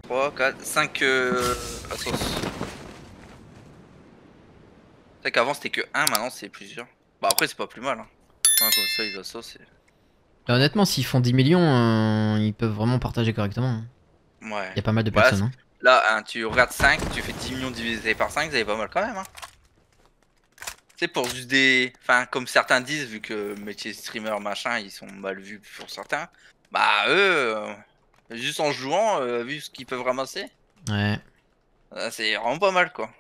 3, 4, 5 Assos. C'est vrai qu'avant c'était que un, maintenant c'est plusieurs. Bah après c'est pas plus mal. Hein. Hein, comme ça les Assos c'est... Là, honnêtement, s'ils font 10 millions, ils peuvent vraiment partager correctement, hein. Ouais. Il y a pas mal de Bah personnes, hein. là, hein, tu regardes 5, tu fais 10 millions divisé par 5, ça est pas mal quand même. Hein. C'est pour juste des... Enfin, comme certains disent, vu que métier streamer machin, ils sont mal vus pour certains. Bah eux, juste en jouant, vu ce qu'ils peuvent ramasser, Ouais. c'est vraiment pas mal quoi.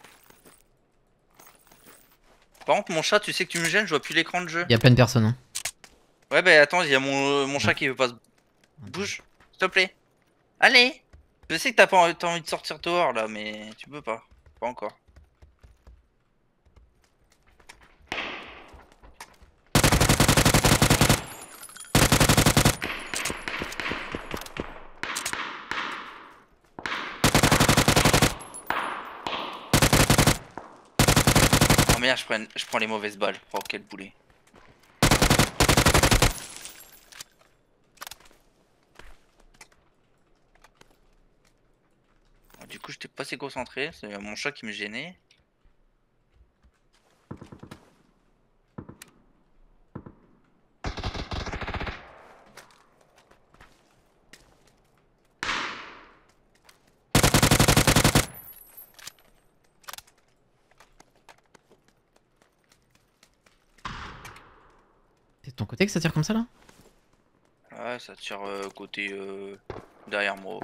Par contre, mon chat, tu sais que tu me gênes, je vois plus l'écran de jeu. Il y a plein de personnes, hein. Ouais, bah attends, il y a mon Ah, chat qui veut pas se... attends. Bouge, s'il te plaît. Allez! Je sais que t'as envie de sortir dehors là, mais tu peux pas. Pas encore. Oh merde, je prends les mauvaises balles. Oh, quel boulet. Du coup, j'étais pas assez concentré. C'est mon chat qui me gênait. C'est de ton côté que ça tire comme ça, là? Ouais, ça tire côté derrière moi.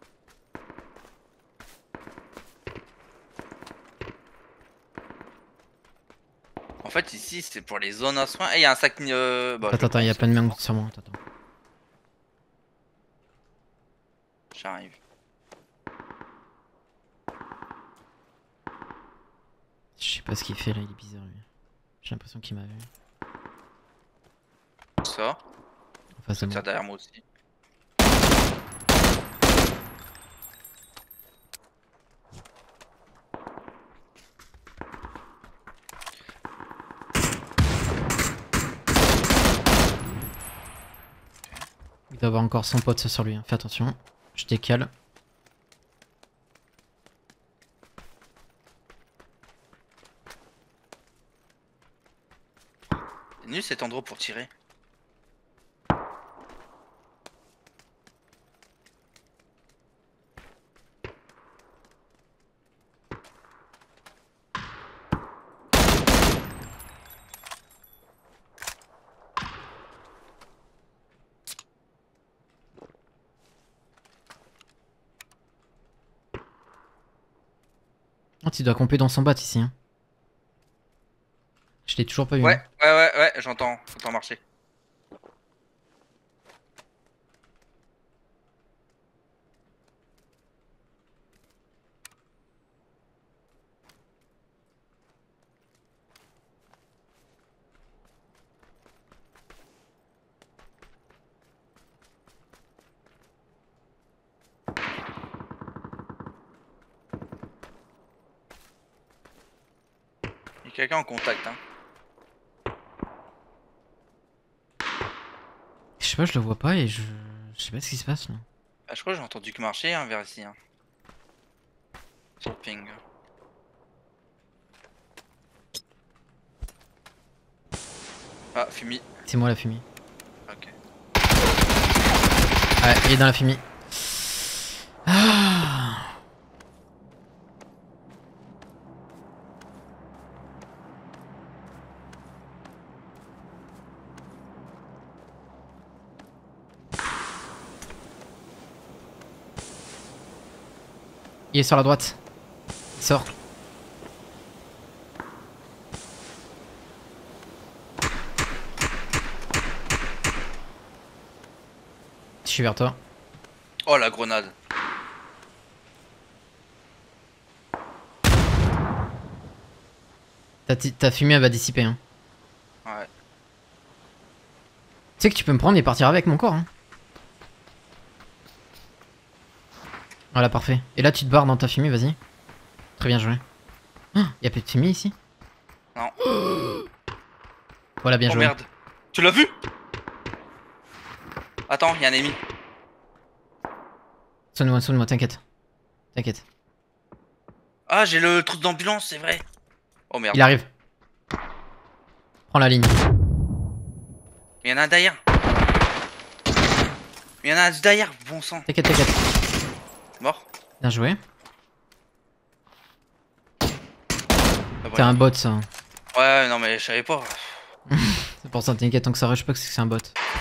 En fait, ici, c'est pour les zones à soins. Et il y a un sac. Bah, je Attends, le attends, il y prends, a ça. plein de mecs sur moi. Attends, attends. J'arrive. Je sais pas ce qu'il fait là, il est bizarre lui. J'ai l'impression qu'il m'a vu. Ça. En face de Ça moi. tire derrière moi aussi. Il doit avoir encore son pote sur lui, hein. Fais attention. Je décale. C'est nul cet endroit pour tirer. Oh, il doit camper dans son bat ici, hein. Je l'ai toujours pas vu, Ouais, hein. ouais, j'entends marcher. Il y a quelqu'un en contact, hein. Je sais pas, je le vois pas et je sais pas ce qui se passe là. Ah, je crois que j'ai entendu que marcher, hein, vers ici. Hein. Sur le ping. Ah, Fumi. C'est moi la fumée. Ok. Ouais, il est dans la fumée. Ah, il est sur la droite. Il sort. Je suis vers toi. Oh, la grenade. Ta fumée elle va dissiper, hein. Ouais. Tu sais que tu peux me prendre et partir avec mon corps, hein. Voilà, parfait. Et là tu te barres dans ta fumée, vas-y. Très bien joué. Oh, y a plus de fumée ici? Non. Voilà, bien Oh joué. merde. Tu l'as vu? Attends, il y a un ennemi. Soigne-moi, t'inquiète. T'inquiète. Ah, j'ai le truc d'ambulance, c'est vrai. Oh merde. Il arrive. Prends la ligne. Il y en a un derrière. Il y en a un derrière, bon sang. T'inquiète. Mort. Bien joué. Ah, T'es voilà. un bot ça. Ouais, non mais je savais pas. C'est pour ça, t'inquiète, tant que ça rush pas que c'est un bot.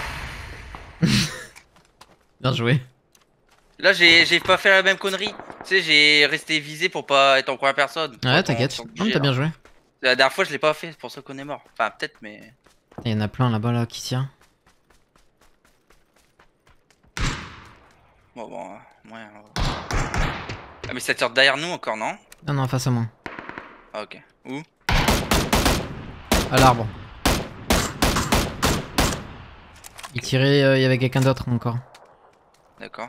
Bien joué. Là, j'ai pas fait la même connerie. Tu sais, j'ai resté visé pour pas être en première personne. Ouais, t'inquiète. Non, t'as bien joué. La dernière fois, je l'ai pas fait, c'est pour ça qu'on est mort. Enfin, peut-être, mais. Il y en a plein là-bas là qui tirent. Bon, ouais. Ah, mais ça tire derrière nous encore, non? Non, face à moi. Ah, ok. Où? À l'arbre. Il tirait, il y avait quelqu'un d'autre encore. D'accord.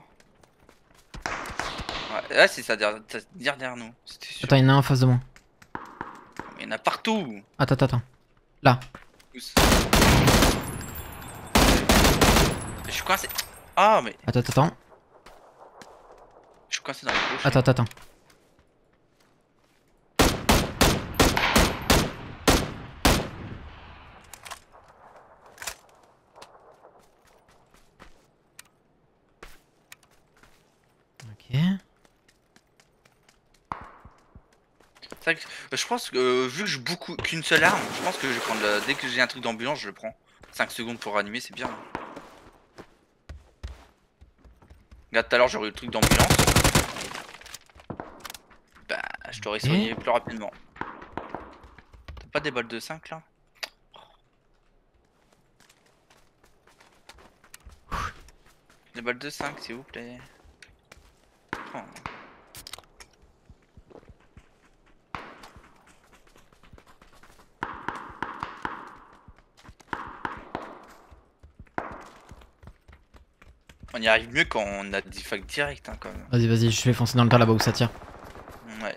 Ouais, là, c'est ça derrière nous. C'était sûr. Attends, il y en a un en face de moi. Il y en a partout. Attends. Là. Tous. Je suis coincé. Ah, mais. Attends. Je suis coincé dans la gauche. Attends. Ok. C'est vrai que, je pense que vu que j'ai qu'une seule arme, je pense que je vais prendre dès que j'ai un truc d'ambulance, je le prends. 5 secondes pour animer, c'est bien. Regarde, tout à l'heure j'aurais eu le truc d'ambulance. Bah, je t'aurais soigné plus rapidement. T'as pas des balles de 5 là? Des balles de 5 s'il vous plaît. Oh. On y arrive mieux quand on a des facs direct hein, quand même. Vas-y, je vais foncer dans le tas là-bas où ça tire. Ouais.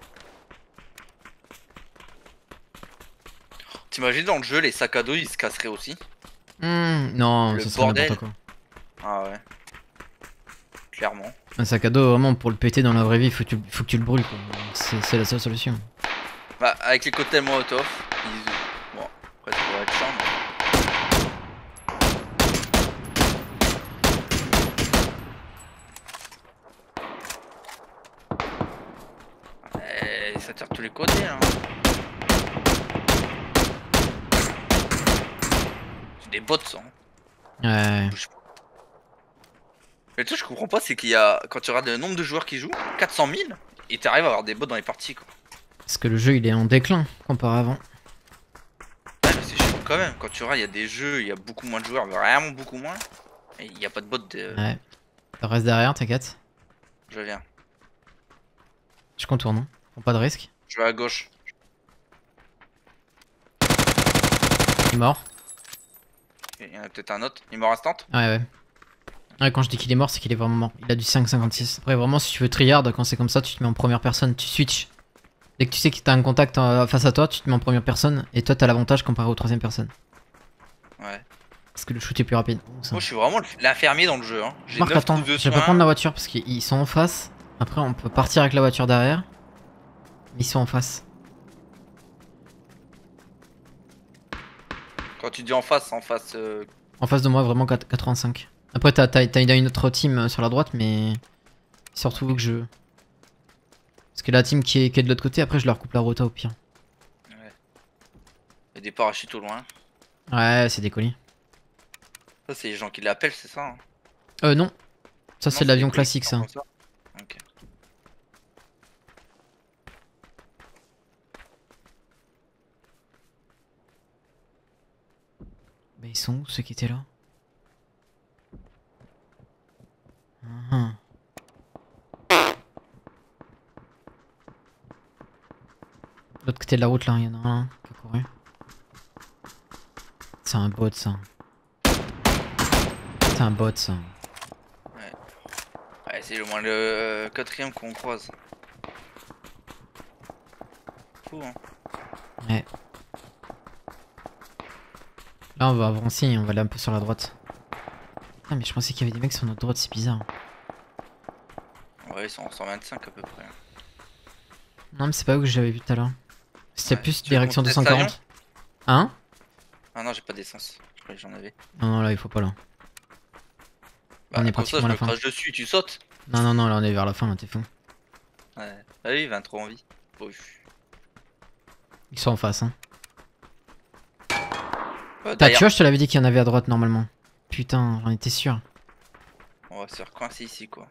T'imagines dans le jeu les sacs à dos ils se casseraient aussi? Non, Le ce serait bordel. n'importe quoi. Ah ouais. Clairement. Un sac à dos, vraiment, pour le péter dans la vraie vie, faut que tu le brûles quoi. C'est la seule solution. Bah avec les cocktails Molotov, ils... Bon, après ça pourrait être chiant mais... ça tire de tous les côtés hein. C'est des bots ça. Ouais. Mais le truc que je comprends pas c'est qu'il y a... Quand tu regardes le nombre de joueurs qui jouent, 400 000, et t'arrives à avoir des bots dans les parties quoi. Parce que le jeu il est en déclin comparé à avant. Ouais mais c'est chaud quand même, quand tu regardes il y a des jeux, il y a beaucoup moins de joueurs, vraiment beaucoup moins. Et il n'y a pas de bots de... Ouais. Reste derrière, t'inquiète. Je viens. Je contourne, hein. Prends pas de risque. Je vais à gauche. Il est mort. Il y en a peut-être un autre. Il me reste tente. Ouais. Ouais, quand je dis qu'il est mort, c'est qu'il est vraiment mort. Il a du 5,56. Après, vraiment, si tu veux triard, quand c'est comme ça, tu te mets en première personne, tu switches. Dès que tu sais que t'as un contact face à toi, tu te mets en première personne et toi t'as l'avantage comparé aux troisième personne. Ouais. Parce que le shoot est plus rapide. Moi je suis vraiment l'infirmier dans le jeu. Hein. J'ai Marc, 9 attends, troupes de je vais pas soins. prendre la voiture parce qu'ils sont en face. Après, on peut partir avec la voiture derrière. Mais ils sont en face. Quand tu dis en face, en face. En face de moi, vraiment 85. Après, t'as une autre team sur la droite, mais surtout que je. Parce que la team qui est de l'autre côté, après, je leur coupe la rota au pire. Ouais. Il y a des parachutes au loin. Ouais, c'est des colis. Ça, c'est les gens qui l'appellent, c'est ça hein. Non. Ça, c'est Non, l'avion des colis classique, qui ça. sont comme Ok. Bah, ils sont où ceux qui étaient là? Ah. De l'autre côté de la route, là, il y en a un qui a couru. C'est un bot, ça. C'est un bot, ça. Ouais, c'est au moins le quatrième qu'on croise. Fou, hein. Ouais. Là, on va avancer, on va aller un peu sur la droite. Ah, mais je pensais qu'il y avait des mecs sur notre droite, c'est bizarre. Ouais, ils sont en 125 à peu près. Non, mais c'est pas où que j'avais vu tout à l'heure. C'était Ouais. plus Tu veux qu'on direction teste l'avion? 240. Hein? Ah non, j'ai pas d'essence. Je croyais que j'en avais. Non, non, là, il faut pas là. Bah, On est comme ça, pratiquement je à la me fin. crache dessus, tu sautes. Non, non, non, là, on est vers la fin, là, t'es fou. Ouais. Ah oui, 23 en vie. Bon, Ils sont en face, hein. T'as, tu derrière, vois, je te l'avais dit qu'il y en avait à droite normalement. Putain, j'en étais sûr. on va se faire coincer ici, quoi.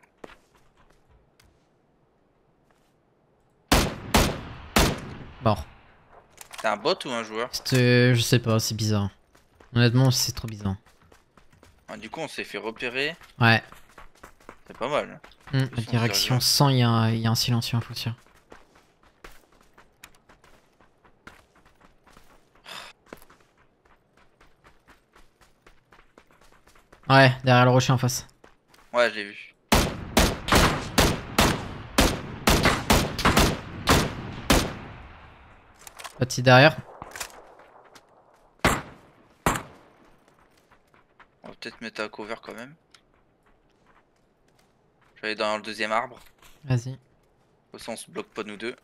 Mort. C'est un bot ou un joueur? Je sais pas, c'est bizarre. Honnêtement, c'est trop bizarre. Ah, du coup, on s'est fait repérer. Ouais. C'est pas mal. La direction 100, il y a un silencieux, faut sûr. Ouais, derrière le rocher en face. Ouais, j'ai vu. Petit derrière. On va peut-être mettre à cover quand même. Je vais aller dans le deuxième arbre. Vas-y. Au sens, on se bloque pas nous deux.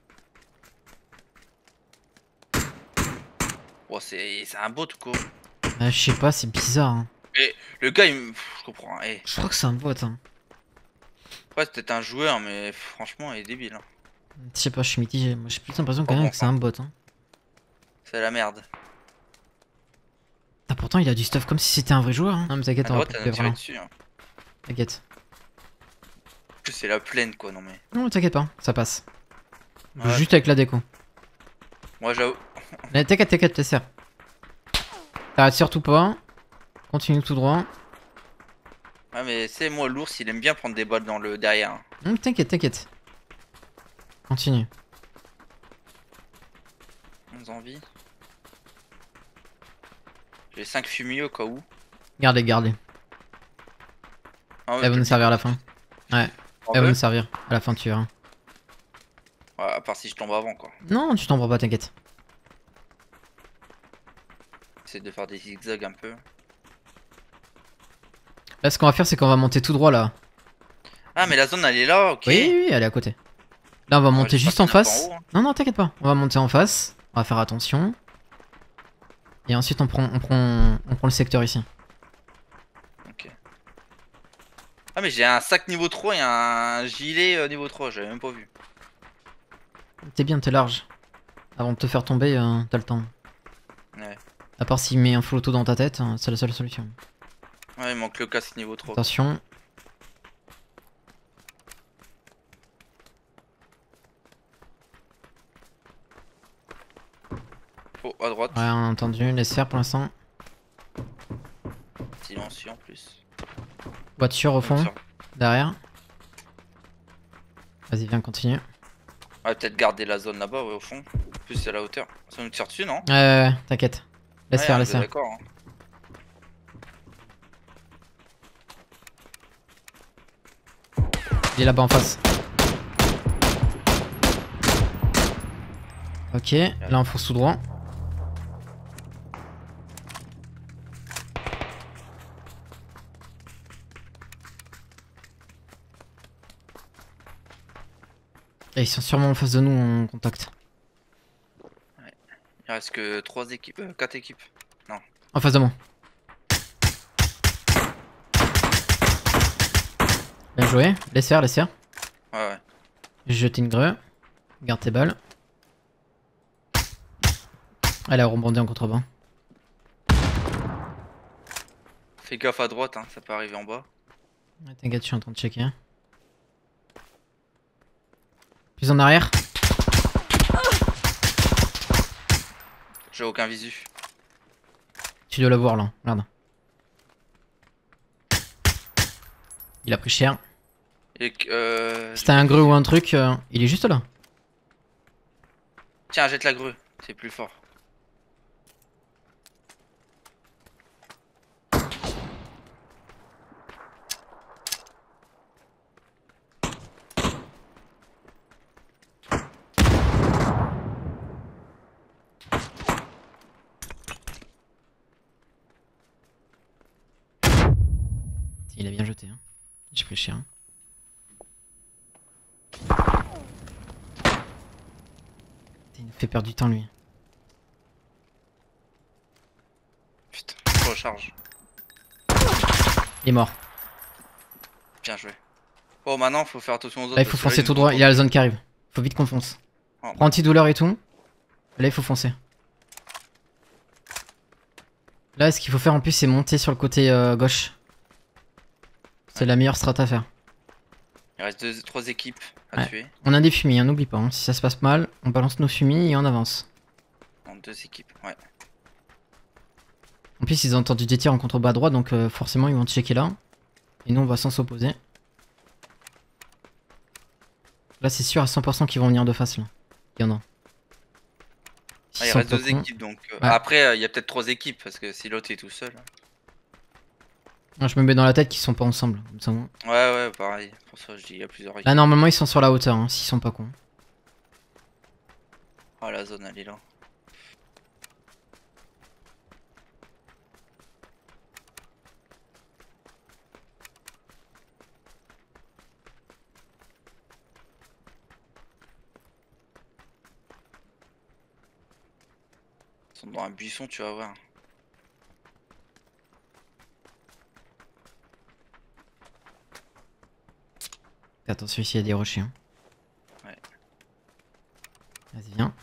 Oh, c'est un bot ou quoi? Je sais pas, c'est bizarre. Hein. Et le gars, je comprends. Eh. Je crois que c'est un bot. Hein. Ouais, c'est peut-être un joueur, mais franchement, il est débile. Hein. Je sais pas, je suis mitigé. Moi, j'ai plus l'impression quand Pas même bon, que c'est un bot. Hein. C'est la merde. Ah, pourtant, il a du stuff comme si c'était un vrai joueur. Hein. Non, mais t'inquiète, À on va droite, pas elle le a tiré vraiment. dessus. Hein. T'inquiète. En plus, c'est la plaine, quoi, non mais. Non, t'inquiète pas, ça passe. Ouais. Juste avec la déco. Moi, j'avoue. Mais t'inquiète, t'inquiète, t'es sûr. T'arrêtes surtout pas. Continue tout droit. Ouais, mais c'est moi, l'ours, il aime bien prendre des balles dans le derrière. Hein. T'inquiète, t'inquiète. Continue. 11 envies. J'ai 5 fumiers au cas où. Gardez, gardez. Ah, ouais, Elle va je nous te servir à le la dis. fin. Ouais, En elle va vrai nous servir. À la fin, tu verras. Ouais, à part si je tombe avant, quoi. Non, tu t'en prends pas, t'inquiète. Essayer de faire des zigzags un peu. Là, ce qu'on va faire, c'est qu'on va monter tout droit là. Ah, mais la zone, elle est là, ok. Oui, oui, oui, elle est à côté. Là, on va monter je juste passe en un peu en face. haut, hein. Non, non, t'inquiète pas. On va monter en face. On va faire attention. Et ensuite, on prend le secteur ici. Ok. Ah, mais j'ai un sac niveau 3 et un gilet niveau 3, j'avais même pas vu. T'es bien, t'es large. Avant de te faire tomber, t'as le temps. Ouais. À part s'il met un full auto dans ta tête, c'est la seule solution. Ouais, il manque le casque niveau 3. Attention. Oh, à droite. Ouais, on a entendu. Laisse faire pour l'instant. Silencieux en plus. Voiture au On fond. tire. Derrière. Vas-y, viens, continue. On va peut-être garder la zone là-bas, ouais, au fond. En plus, c'est à la hauteur. Ça nous tire dessus, non? Ouais, t'inquiète. Laisse Ouais, faire, on laisse est faire. d'accord. Hein. Il est là-bas en face. Ok, là on fonce tout droit. Et ils sont sûrement en face de nous en contact. Il reste que 3 équipes, 4 équipes. En face de moi. Bien joué, laisse faire, laisse faire. Ouais, ouais. J'ai jeté une grue. Garde tes balles. Elle a rebondi en contrebas. Fais gaffe à droite, hein, ça peut arriver en bas. Ouais, t'inquiète, je suis en train de checker. Plus en arrière. J'ai aucun visu. Tu dois l'avoir là, regarde. Il a pris cher. Et Si t'as un grue ou un truc, il est juste là. Tiens, jette la grue, c'est plus fort. Il a bien jeté. Hein. J'ai pris cher. fait perdre du temps lui. Putain, je recharge. Il est mort. Bien joué. Oh, maintenant, faut faire attention aux autres. Là, il faut foncer tout droit. Il y a la zone qui arrive. Faut vite qu'on fonce. Oh. Prends antidouleur et tout. Là, il faut foncer. Là, ce qu'il faut faire en plus, c'est monter sur le côté gauche. C'est la meilleure strat à faire. Il reste 3 équipes à tuer. On a des fumis, hein, n'oublie pas. Hein. Si ça se passe mal, on balance nos fumis et on avance. En 2 équipes, ouais. En plus, ils ont entendu des tirs en contrebas à droite, donc forcément, ils vont checker là. Et nous, on va sans s'opposer. Là, c'est sûr à 100% qu'ils vont venir de face. Là. Il y en a. Ah, il reste 2 équipes donc. Ouais. Après, il y a peut-être 3 équipes parce que si l'autre est tout seul. Non, je me mets dans la tête qu'ils sont pas ensemble. Comme ça, moi. Ouais, pareil. Pour ça, je dis il y a plusieurs équipes. Là, normalement, ils sont sur la hauteur, hein, s'ils sont pas cons. Oh, la zone, elle est là. Ils sont dans un buisson, tu vas voir. Attention, ici, il y a des rochers. Hein. Ouais. Vas-y, viens.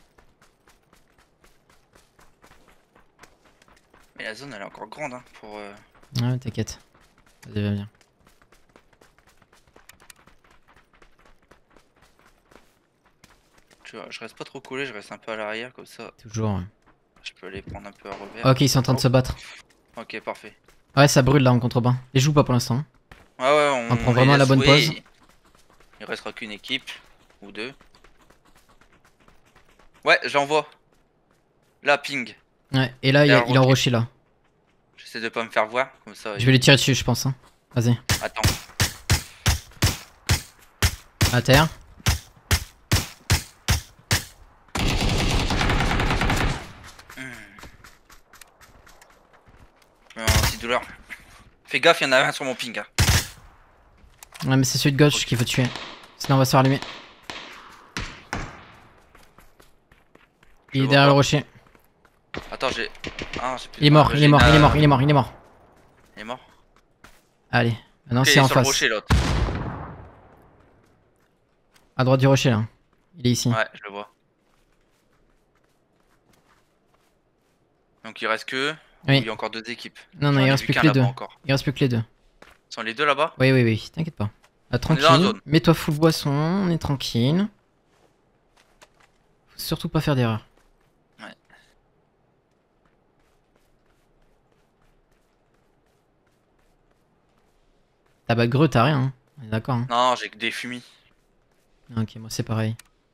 Mais la zone, elle est encore grande, hein, pour... Ouais, t'inquiète. Vas-y, viens. Tu vois, je reste pas trop collé, je reste un peu à l'arrière, comme ça, Toujours. Ouais. je peux aller prendre un peu à revers. Ok, ils sont en train de se battre. Ok, parfait. Ouais, ça brûle là en contrebas. Les joue pas pour l'instant. Ouais, On prend les vraiment laisse la bonne jouer. pause. Il restera qu'une équipe, ou 2. Ouais, j'envoie. Là, ping. Ouais, et là, il est en rocher là. J'essaie de pas me faire voir, comme ça. Je vais les tirer dessus, je pense. Hein. Vas-y. Attends. À terre. Antidouleur. Fais gaffe, il y en a un sur mon ping. Hein. Ouais, mais c'est celui de gauche qu'il faut tuer. Sinon, on va se faire allumer. Il est derrière le rocher. Attends, j'ai. Ah, il est mort, il est mort, il est mort, il est mort, il est mort. Il est mort. Allez, maintenant Okay, c'est en sur le face. rocher, l'autre. À droite du rocher là. Il est ici. Ouais, je le vois. Donc il reste que. Oui. Il y a encore 2 équipes. Non, non, il reste plus que les deux. Encore. Il reste plus que les deux. Sont les deux là-bas? Oui, oui, oui, t'inquiète pas. Là, On est dans la tranquille. zone. Mets-toi full boisson, on est tranquille. Faut surtout pas faire d'erreur. Ouais. T'as pas de greux, t'as rien. Hein. On est d'accord. Hein. Non, j'ai que des fumis. Ok, moi c'est pareil.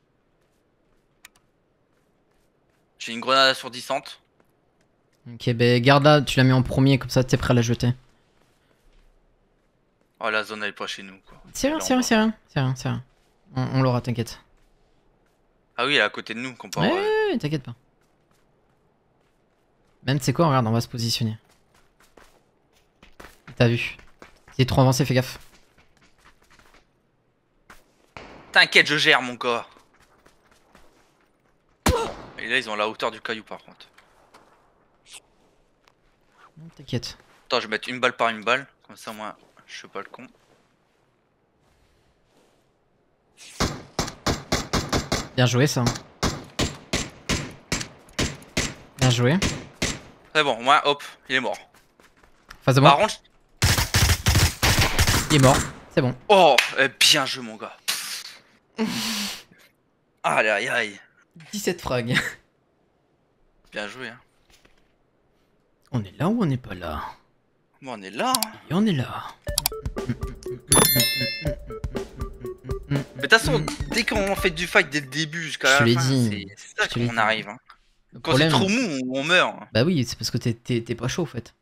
J'ai une grenade assourdissante. Ok, bah garde là, tu la mets en premier, comme ça t'es prêt à la jeter. Oh, la zone elle est pas chez nous quoi. C'est rien, Là, c'est rien, c'est rien, c'est rien, c'est rien. On l'aura, t'inquiète. Ah oui, elle est à côté de nous qu'on peut Ouais, avoir- ouais, t'inquiète pas. Même, c'est quoi, regarde, on va se positionner. T'as vu. Il est trop avancé, fais gaffe. T'inquiète, je gère mon gars. Et là, ils ont la hauteur du caillou par contre. T'inquiète. Attends, je vais mettre une balle par une balle. Comme ça, moi, je suis pas le con. Bien joué, ça. Bien joué. C'est bon, moi, hop, il est mort. Face de Par moi. contre, Il est mort. C'est bon. oh, bien joué, mon gars. Aïe, aïe, aïe. 17 frags. Bien joué, hein. On est là ou on n'est pas là? Bon, on est là, hein. Et on est là. Mais de toute façon, dès qu'on fait du fight dès le début jusqu'à Je la te l'ai fin, dit. c'est ça Je te l'ai qu'on dit. arrive. Hein. Le Quand c'est problème- trop mou, on meurt. Bah oui, c'est parce que t'es pas chaud, en fait.